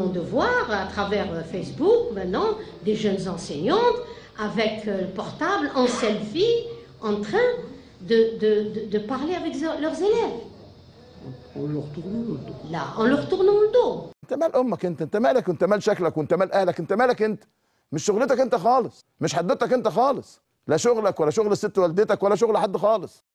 de voir à travers Facebook maintenant des jeunes enseignantes avec le portable en selfie en train de parler avec leurs élèves. Là, en leur tournant le dos. انت مال امك انت مالك، وانت مال شكلك، وانت مال اهلك، انت مالك انت؟ مش شغلتك انت خالص، مش حدوتك انت خالص، لا شغلك ولا شغل الست والدتك ولا شغل حد خالص.